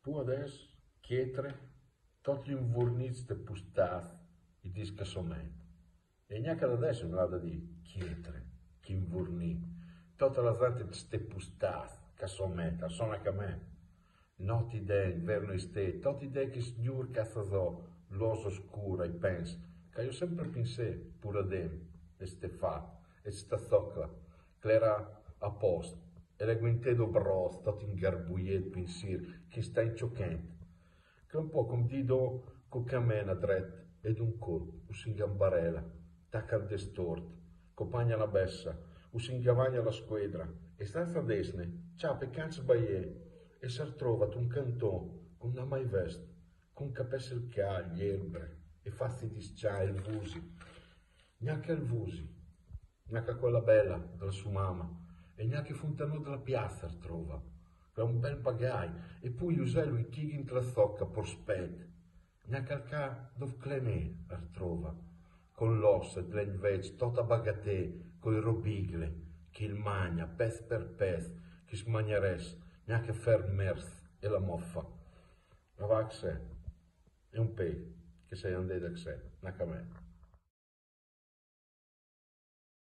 Tu adesso, chietre, tutti gli invurnizzi de pustas, i discassomenti. E neanche adesso non ha da dire, chietre, chi invurnì, tutta la gente di ste pustas, cassomenti, sono anche a me. Noti idee, inverno e ste, tutti idee che signor cazzazò, l'oso scura, e pensa, che io sempre pensé, pure dem, e ste fa, e sta zocla, che era a posto, e le guintedo bros, tot in garbuiet pensir, che sta in cioccente, che un po' come dido, co camena dret, ed un colpo, si ingambarella, tacca al destort, compagna la bessa, si ingavagna la squadra, e stanza desne, ciao peccanza baie, e si ritrova un cantone, con una mai vest, con capesse il cagli, elbre, e fazzi di scia, il vusi, neanche il vusi, neanche quella bella della sua mamma, e neanche Fontano della piazza ritrova, che è un bel bagai, e poi usello i chighi in la zocca per sped, neanche al ca dove clenè ritrova, con l'ossa e l'invece tutta bagatè, coi robigle, che il magna, pez per pez, che smagnares, neanche fermers e la moffa. Ma va che è un pe che sei andata che sei, neanche a me.